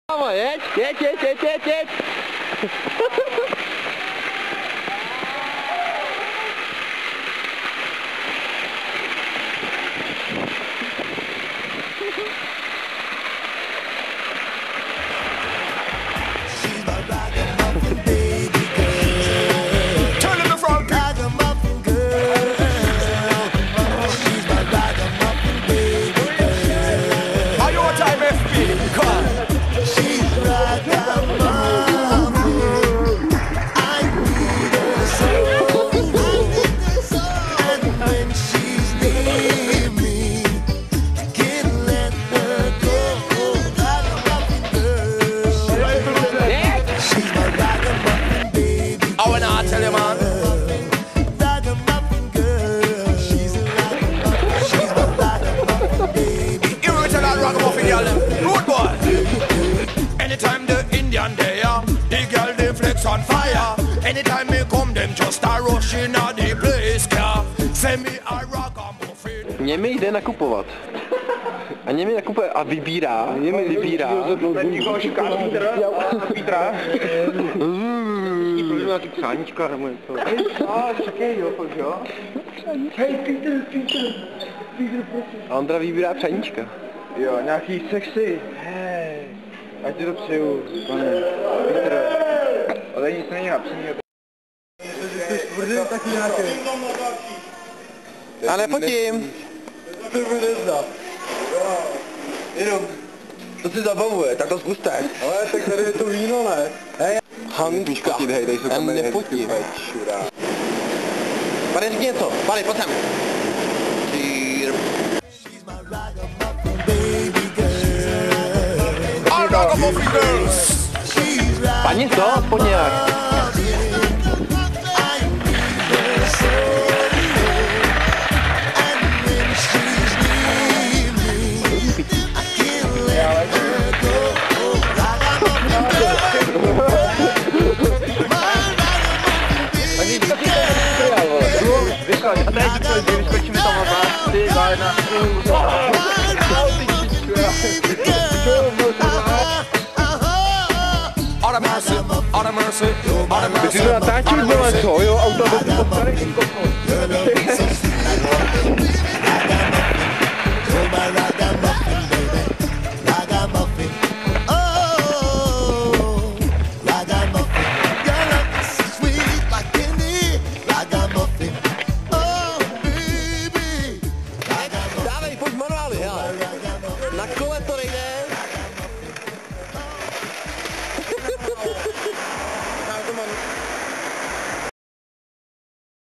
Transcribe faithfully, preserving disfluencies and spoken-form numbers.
Jeď, jeď, jeď, jeď, jeď, jeď. Anytime the Indian there, the girl they flex on fire. Anytime me come, them just a rush in a the place car. Send me a rock and muffin. Mně mi jde nakupovat. A mě mi nakupuje a vybírá, mě mi vybírá. Někoho šikáš Petra? Petra? Prosím nějaký přáníčka nebo něco. A čekej, jo, fakt jo? Hej, Peter, Peter, Peter, prosím. A Ondra vybírá přáníčka. Jo, nějaký sexy. Hej, ať ti to přeju, pane Peter. Ale nic není napsaný. Taky nějaký. A nepotím. Jenom, to si zabavuje, tak to zkuste. Ale tak tady je to víno, ne? Hej. Hanka, já nepotím. Pane, řekni něco, pane, pojď sem. Pani co, aspoň nějak. A teď vyskočíme tam oba, ty, dva, jedna. Ty si to natáčíš, vole, co, jo? Auto do toho starých kopů. Dávej, pojď manuály, hele. Na kole to nejde.